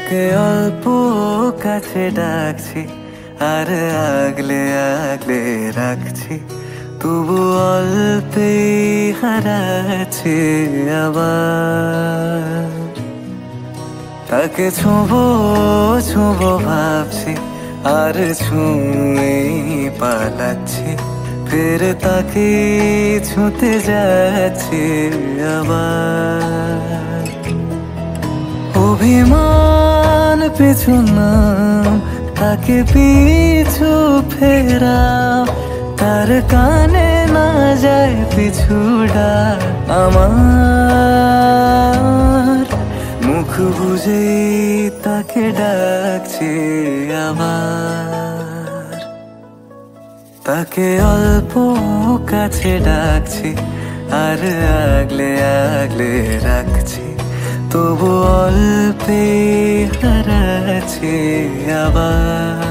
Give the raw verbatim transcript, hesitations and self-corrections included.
তাকে অল্প কাছে ডাকছি আর আগলে আগলে রাখছি, তবু অল্পে হারাচ্ছি আবার। তাকে ছোঁবো ছোঁবো ভাবছি আর ছুঁয়ে পালাচ্ছি, ফের তাকে ছুঁতে যাচ্ছি আবার। অভিমান পিছু নাম, তাকে পিছু ফেরাও, তার কানে না যায় পিছু ডাক আমার। মুখ বুঝে তাকে ডাকছি আবার। তাকে অল্প কাছে ডাকছি আর আগলে আগলে রাখছি, তবু অল্পে হারাচ্ছি আবার।